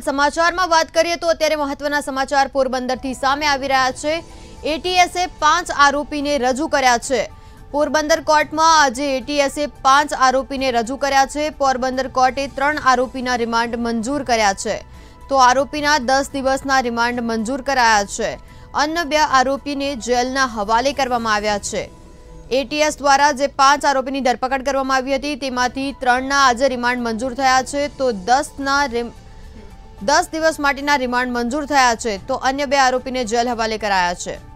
સમાચારમાં વાત કરીએ તો અત્યારે મહત્વના સમાચાર પોરબંદરથી સામે આવી રહ્યા છે। એટીએસે 5 આરોપીને રજૂ કર્યા છે। પોરબંદર કોર્ટમાં આજે એટીએસે 5 આરોપીને રજૂ કર્યા છે। પોરબંદર કોર્ટે 3 આરોપીના રિમાન્ડ મંજૂર કર્યા છે, તો આરોપીના 10 દિવસના રિમાન્ડ મંજૂર કરાયા છે। અન્ય 2 આરોપીને જેલના હવાલે કરવામાં આવ્યા છે। एटीएस द्वारा जे 5 आरोपी की धरपकड़ करवामां आवी हती तेमांथी 3 ना आज रिमांड मंजूर थया छे, तो 10 दिवस माटेना रिमांड मंजूर थया छे, तो अन्य 2 आरोपी ने जेल हवाले कराया छे।